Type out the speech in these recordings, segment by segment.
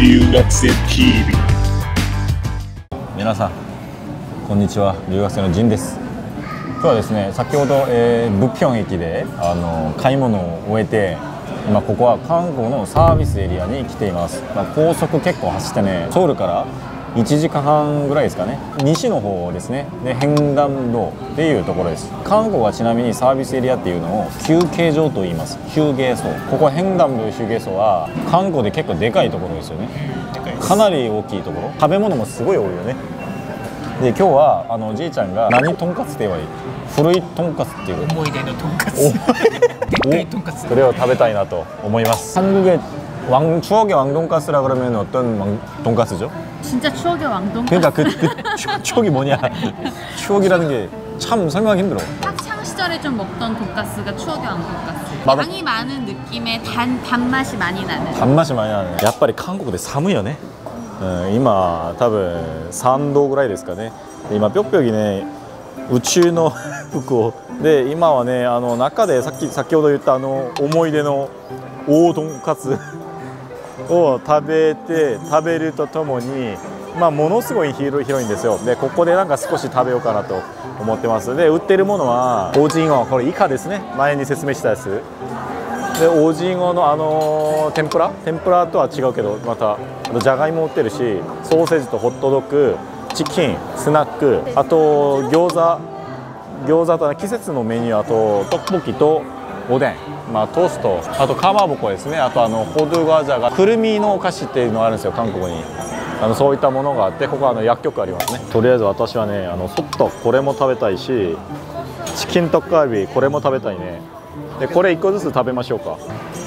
留学生 TV。 皆さんこんにちは、留学生のジンです。今日はですね、先ほど、ブピョン駅で買い物を終えて、今ここは韓国のサービスエリアに来ています。高速結構走ってね、ソウルから1時間半ぐらいですかね、西の方ですね。で、ヘンダン道っていうところです。韓国はちなみにサービスエリアっていうのを休憩場と言います。休憩層、ここヘンダン道休憩層は韓国で結構でかいところですよね。かなり大きいところ、食べ物もすごい多いよね。で、今日はおじいちゃんが何とんかつって言われる、古いとんかつっていう思い出のとんかつでっかいとんかつ、 それを食べたいなと思います。한국의 추억의 왕돈가스라 그러면 어떤 돈가스죠? 진짜 추억의 왕돈가스. 그러니까 그 추억이 뭐냐? 추억이라는 게 참 설명하기 힘들어. 학창 시절에 좀 먹던 돈가스가 추억의 왕돈가스. 맞아. 양이 많은 느낌의 단맛이 많이 나는. 단맛이 많이 나네. やっぱり韓国で寒いよね。今多分3度ぐらいですかね。今ぴょっぴょぎね、宇宙の服をで、今はね、中で先ほど言った思い出の大とんかつを食べるとともに、ものすごい広いんですよ。で、ここでなんか少し食べようかなと思ってます。で、売ってるものはオージンゴ、これイカですね。前に説明したやつで、オージンゴの天ぷらとは違うけど、またじゃがいも売ってるし、ソーセージとホットドッグ、チキン、スナック、あと餃子と季節のメニュー、あとトッポキとおでん、トースト、あとかまぼこですね。あとホドゥガジャがくるみのお菓子っていうのがあるんですよ、韓国に。そういったものがあって、ここは薬局ありますね。とりあえず私はね、ソットこれも食べたいし、チキントッカービこれも食べたいね。で、これ1個ずつ食べましょうか。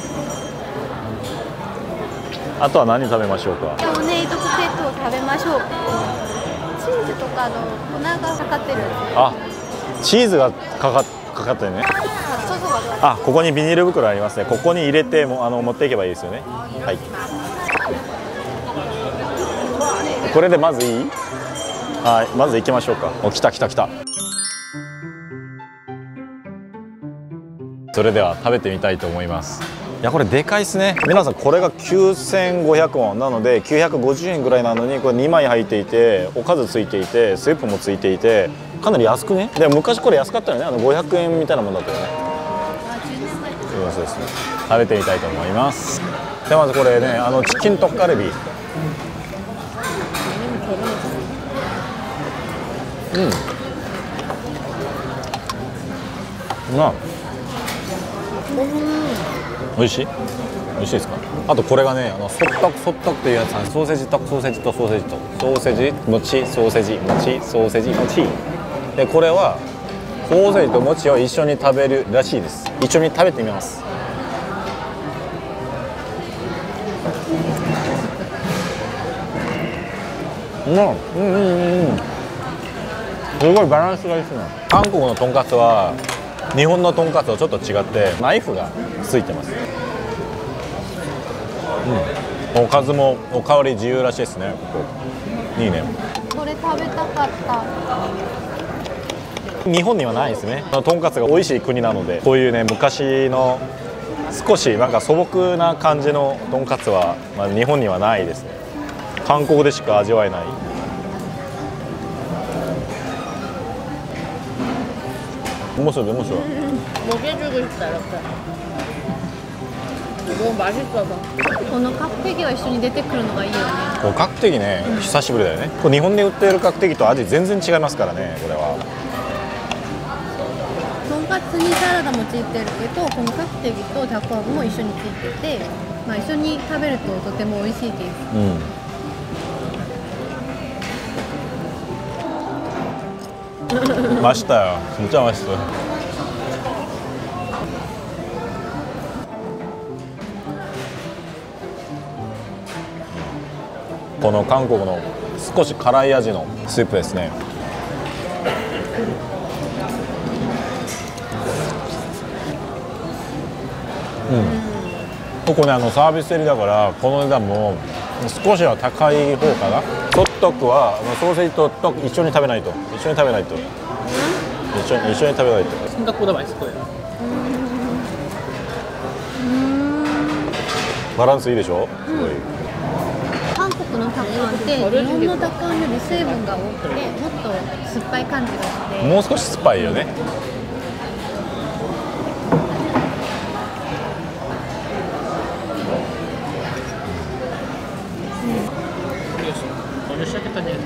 あとは何食べましょうか。 レモネードポテトを食べましょう。チーズとか粉がかかってる。 あ、チーズがかかってるね。あ、ここにビニール袋ありますね。ここに入れても持っていけばいいですよね。はい。これでまずいい？はい、まず行きましょうか。お、来た。それでは食べてみたいと思います。いや、これでかいですね。皆さん、これが9500ウォンなので950円ぐらいなのに、これ2枚入っていて、おかずついていて、スープもついていて、かなり安くね。でも昔これ安かったよね。500円みたいなもんだったよね。そうですね。食べてみたいと思います。で、まずこれね、チキントッカルビ。美味しいですか。あとこれがね、ソッタクっていうやつなんです。ソーセージとソーセージとソーセージとソーセージ餅、ソーセージ餅、ソーセージ餅で、これはソーセージと餅を一緒に食べるらしいです。一緒に食べてみます。すごいバランスがいいですね。韓国のとんかつは日本のとんかつとちょっと違ってナイフがついてます。おかずもおかわり自由らしいですね。ここいいね。 これ食べたかった。 日本にはないですね。とんかつが美味しい国なので、こういうね、昔の少しなんか素朴な感じのとんかつは、日本にはないですね。韓国でしか味わえない。面白い。 먹여주고 싶다 이렇게. 너무 맛있어서. このカクテキが一緒に出てくるのがいいよね。 カクテキね、久しぶりだよね。これ日本で売っているカクテキと味全然違いますからね。これはとんかつにサラダもついてるけど、このカクテキとタコ揚げも一緒についてて、一緒に食べるととても美味しいです。 맛있다요. 진짜 맛있어요.この韓国の少し辛い味のスープですね。ここね、サービスエリアだからこの値段も少しは高い方かな。ソットクはソーセージと一緒に食べないと。一緒に食べないと。 一緒に食べないと。 생각보다 맛있을 거예요. バランスいいでしょ。すごい。 クのタッカンって日本のタッカンより水分が多くてもっと酸っぱい感じがしてもう少し酸っぱいよね。 Kalau siya kita niya.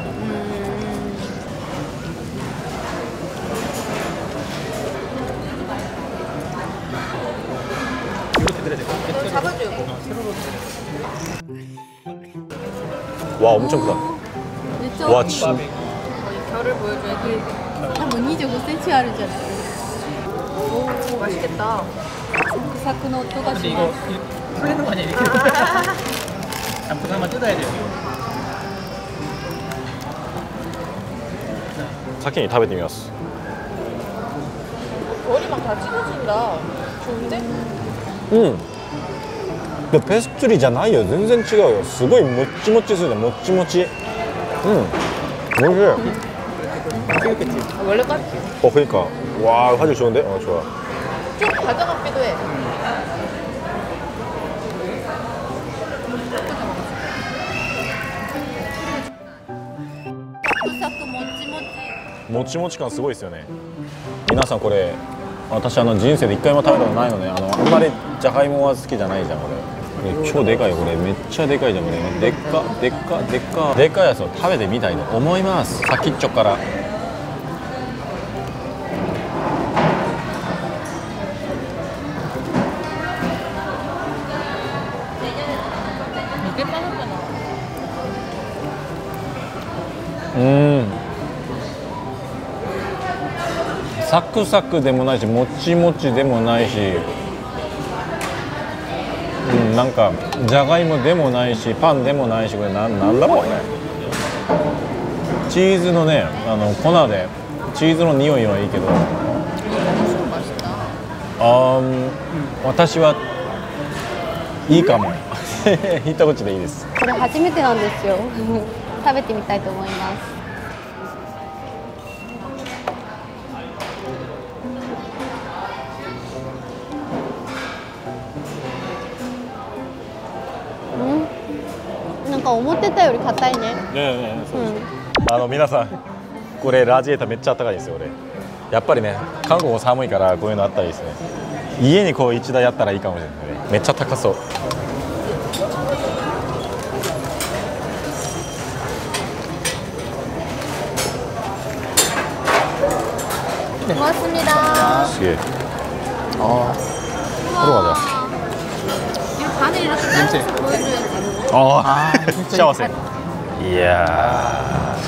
와 엄청 크다. めっちゃ 와 大きい 진. 결을 보여줘야지. 한 25cm あるじゃない。오 맛있겠다. 사크사크の音がし Kasi ま i거 す。 plano ka niya 이렇게. Ang pagkamat ito dahil. 先に食べてみます。 머리막 다 찢어진다. 좋은데? うんでペストリーじゃないよ。全然違うよ。すごいもっちもちするね。もっちもち。おいしい。 원래 같지? 그러니까 와 화질 좋은데? 좋아. 좀 과자 같기도 해. 사크사크 모찌모찌. もちもち感すごいですよね。皆さんこれ私人生で一回も食べたことないのね。あんまりじゃがいもは好きじゃないじゃんこれ。超でかいよこれ。めっちゃでかいじゃんこれ。でっかでっかでっかでっかいやつを食べてみたいと思います。先っちょから。サクサクでもないしもちもちでもないし、なんかじゃがいもでもないしパンでもないし、これなんだろうね。チーズのね粉でチーズの匂いはいいけど、私はいいかも。一口でいいです。 これ初めてなんですよ。食べてみたいと思います。なんか思ってたより硬いね。 皆さんこれラージエータめっちゃあったかいですよ。俺やっぱりね韓国も寒いからこういうのあったりですね。家にこう1台あったらいいかもしれないね。めっちゃ高そう。 고맙습니다. 시계. 들어가자. 이거 반을 이렇게 잘라서 보여줘야지. 샤워생. 이야.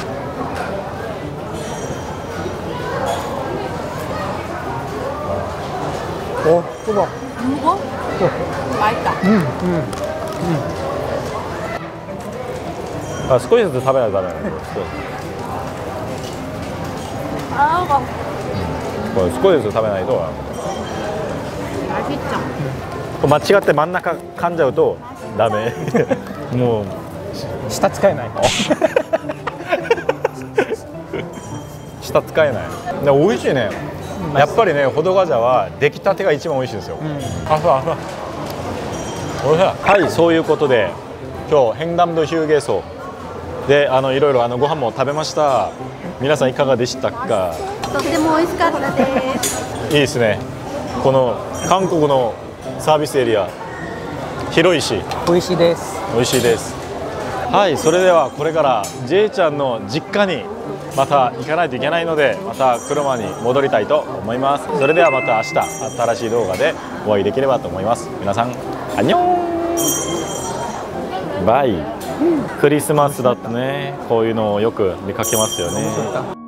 좁아. 무거? 맛있다. 少しずつ食べないとダメなの。これ少しずつ食べないと。間違って真ん中噛んじゃうとダメ。もう舌使えない。 舌使えない。で美味しいね。やっぱりねほどがじゃは出来たてが一番美味しいですよ。はい、そういうことで今日ヘンダムドヒューゲーソでいろいろご飯も食べました。皆さんいかがでしたか？ とても美味しかったです。 いいですね。この韓国のサービスエリア広いし美味しいです。 美味しいです。はい、それではこれから J ちゃんの実家にまた行かないといけないので、また車に戻りたいと思います。それではまた明日新しい動画でお会いできればと思います。皆さんアンニョンバイ。クリスマスだとねこういうのをよく見かけますよね。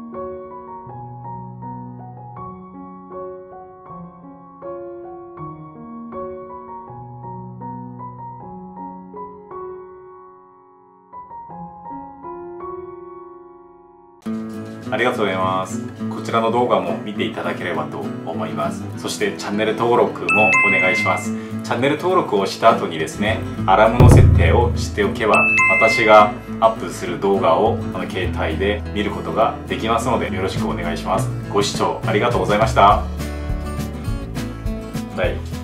ありがとうございます。こちらの動画も見ていただければと思います。そしてチャンネル登録もお願いします。チャンネル登録をした後にですね、アラームの設定をしておけば私がアップする動画を携帯で見ることができますのでよろしくお願いします。ご視聴ありがとうございました。はい。